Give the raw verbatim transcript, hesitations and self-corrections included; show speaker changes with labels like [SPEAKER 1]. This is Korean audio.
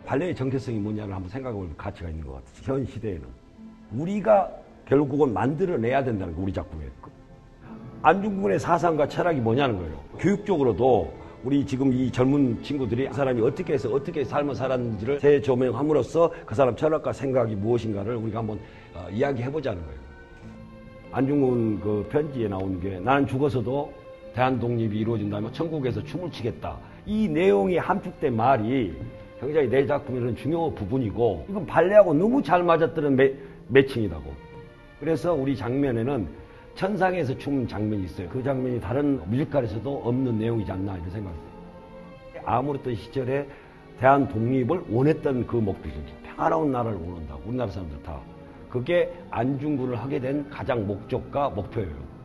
[SPEAKER 1] 발레의 정체성이 뭐냐를 한번 생각해 볼 가치가 있는 것 같아요. 현 시대에는. 우리가 결국은 만들어내야 된다는 거, 우리 작품에. 안중근의 사상과 철학이 뭐냐는 거예요. 교육적으로도 우리 지금 이 젊은 친구들이 그 사람이 어떻게 해서 어떻게 삶을 살았는지를 재조명함으로써 그 사람 철학과 생각이 무엇인가를 우리가 한번 어, 이야기해보자는 거예요. 안중근 그 편지에 나오는 게 나는 죽어서도 대한 독립이 이루어진다면 천국에서 춤을 추겠다. 이 내용이 함축된 말이 굉장히 내 작품의 그런 중요 부분이고 이건 발레하고 너무 잘 맞았던 매, 매칭이라고. 그래서 우리 장면에는 천상에서 춤 장면이 있어요. 그 장면이 다른 뮤지컬에서도 없는 내용이지 않나 이런 생각이 들어요. 아무랬던 시절에 대한 독립을 원했던 그 목표죠. 평화로운 나라를 원한다고. 우리나라 사람들 다. 그게 안중근을 하게 된 가장 목적과 목표예요.